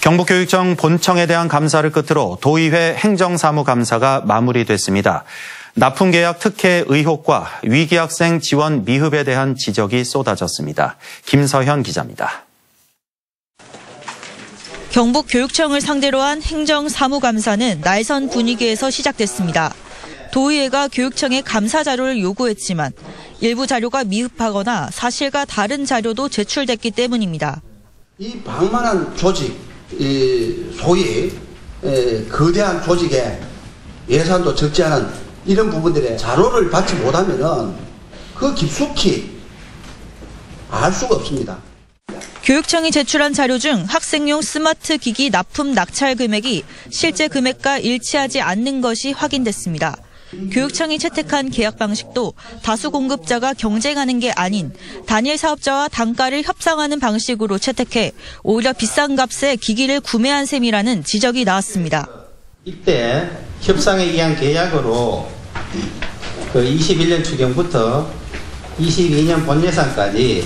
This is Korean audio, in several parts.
경북교육청 본청에 대한 감사를 끝으로 도의회 행정사무감사가 마무리됐습니다. 납품계약 특혜 의혹과 위기학생 지원 미흡에 대한 지적이 쏟아졌습니다. 김서현 기자입니다. 경북교육청을 상대로 한 행정사무감사는 날선 분위기에서 시작됐습니다. 도의회가 교육청에 감사 자료를 요구했지만 일부 자료가 미흡하거나 사실과 다른 자료도 제출됐기 때문입니다. 이 방만한 조직, 소위 거대한 조직에 예산도 적지 않은 이런 부분들의 자료를 받지 못하면은 그 깊숙이 알 수가 없습니다. 교육청이 제출한 자료 중 학생용 스마트 기기 납품 낙찰 금액이 실제 금액과 일치하지 않는 것이 확인됐습니다. 교육청이 채택한 계약 방식도 다수 공급자가 경쟁하는 게 아닌 단일 사업자와 단가를 협상하는 방식으로 채택해 오히려 비싼 값에 기기를 구매한 셈이라는 지적이 나왔습니다. 이때 협상에 의한 계약으로 21년 추경부터 22년 본 예산까지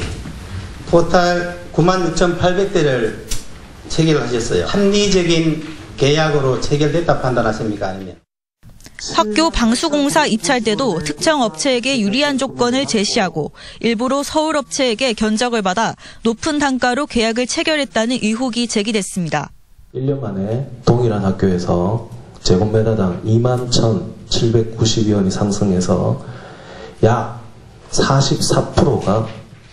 토탈 96,800대를 체결하셨어요. 합리적인 계약으로 체결됐다 판단하십니까? 아니면? 학교 방수공사 입찰 때도 특정 업체에게 유리한 조건을 제시하고 일부러 서울 업체에게 견적을 받아 높은 단가로 계약을 체결했다는 의혹이 제기됐습니다. 1년 만에 동일한 학교에서 제곱미터당 21,792원이 상승해서 약 44%가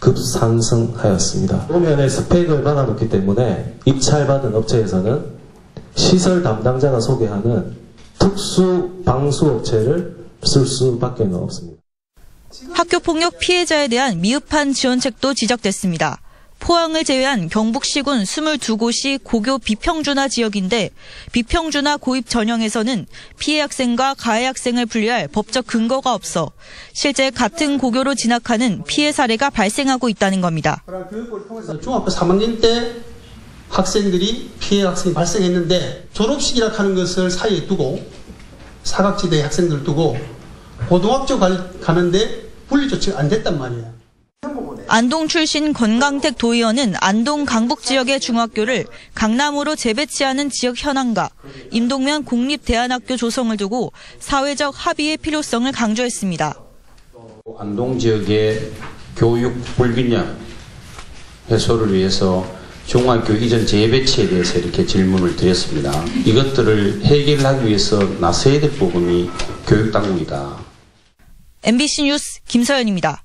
급상승하였습니다. 도면에 스펙을 받아놓기 때문에 입찰받은 업체에서는 시설 담당자가 소개하는 특수 방수업체를 쓸 수밖에 없습니다. 학교폭력 피해자에 대한 미흡한 지원책도 지적됐습니다. 포항을 제외한 경북 시군 22곳이 고교 비평준화 지역인데 비평준화 고입 전형에서는 피해 학생과 가해 학생을 분리할 법적 근거가 없어 실제 같은 고교로 진학하는 피해 사례가 발생하고 있다는 겁니다. 중학교 3학년 때 학생들이 피해 학생이 발생했는데 졸업식이라 하는 것을 사이에 두고 사각지대에 학생들 두고 고등학교 가는데 분리조치가 안 됐단 말이에요. 안동 출신 권강택 도의원은 안동 강북 지역의 중학교를 강남으로 재배치하는 지역 현안과 임동면 공립대안학교 조성을 두고 사회적 합의의 필요성을 강조했습니다. 안동 지역의 교육 불균형 해소를 위해서 중학교 이전 재배치에 대해서 이렇게 질문을 드렸습니다. 이것들을 해결하기 위해서 나서야 될 부분이 교육당국이다. MBC 뉴스 김서연입니다.